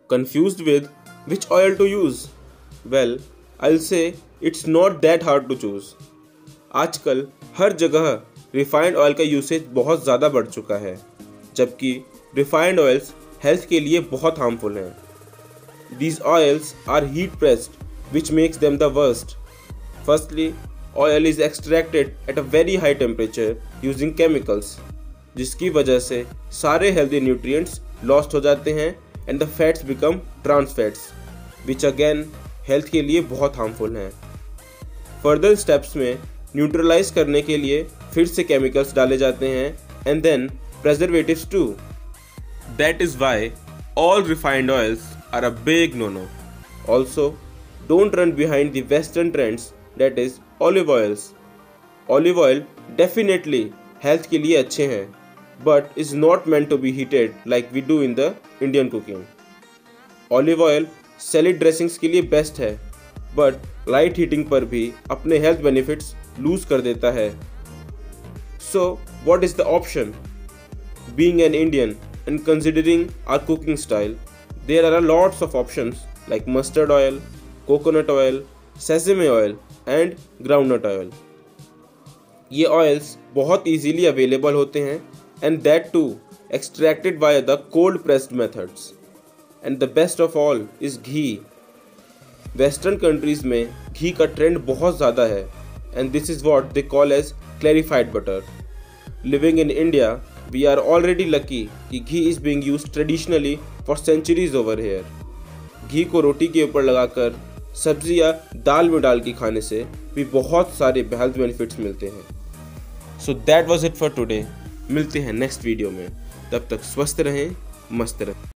Confused with which oil to use? Well, I'll say it's not that hard to choose. आजकल हर जगह refined oil का usage बहुत ज़्यादा बढ़ चुका है, जबकि रिफाइंड ऑयल्स हेल्थ के लिए बहुत हार्मफुल हैं. These oils are heat pressed, which makes them the worst. Firstly, oil is extracted at a very high temperature using chemicals, जिसकी वजह से सारे हेल्दी न्यूट्रिएंट्स लॉस्ट हो जाते हैं and the fats become trans fats, which again health के लिए बहुत हार्मफुल हैं. फर्दर स्टेप्स में न्यूट्रलाइज करने के लिए फिर से केमिकल्स डाले जाते हैं and then preservatives too. That is why all refined oils are a big no no. Also don't run behind the western trends, that is olive oils. Olive oil definitely health के लिए अच्छे हैं, but is not meant to be heated like we do in the Indian cooking. Olive oil salad dressings के लिए best है, but light heating पर भी अपने हेल्थ बेनिफिट्स लूज कर देता है. So what is the option? Being an Indian and considering our cooking style, there are lots of options like mustard oil, coconut oil, sesame oil and groundnut oil. ये oils बहुत easily available होते हैं and that too extracted via the cold pressed methods. And the best of all is ghee. Western countries में घी का trend बहुत ज़्यादा है and this is what they call as clarified butter. Living in India, we are already lucky कि ghee is being used traditionally for centuries over here. घी को रोटी के ऊपर लगाकर सब्जी या दाल में डाल के खाने से भी बहुत सारे हेल्थ बेनिफिट्स मिलते हैं. So that was it for today. मिलते हैं नेक्स्ट वीडियो में. तब तक स्वस्थ रहें, मस्त रहें.